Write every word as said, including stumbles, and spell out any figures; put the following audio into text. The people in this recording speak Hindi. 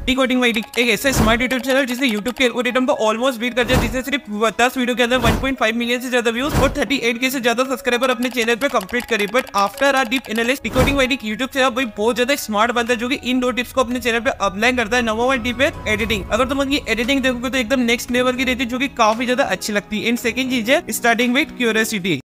डिकोडिंग बाय डिक एक ऐसा स्मार्ट यूट्यूब चैनल जिसने यूट्यूब के एल्गोरिथम को ऑलमोस्ट बीट कर दिया, जिसे सिर्फ दस वीडियो के अंदर वन पॉइंट फाइव मिलियन से ज्यादा व्यूज और थर्टी एट के से ज्यादा सब्सक्राइबर अपने चैनल पे कंप्लीट करे। But after our deep analysis, decoding by Dick YouTube से भाई बहुत ज्यादा स्मार्ट बनता है, जो कि इन दो टिप्स को अपने चैनल पे अप्लाई करता है। नंबर वन टिप है एडिटिंग। अगर तुम ये एडिटिंग देखोगे तो एकदम नेक्स्ट लेवल की रहती है, जो कि काफी ज्यादा अच्छी लगती है। एंड सेकंड चीज है स्टार्टिंग विद क्यूरियोसिटी।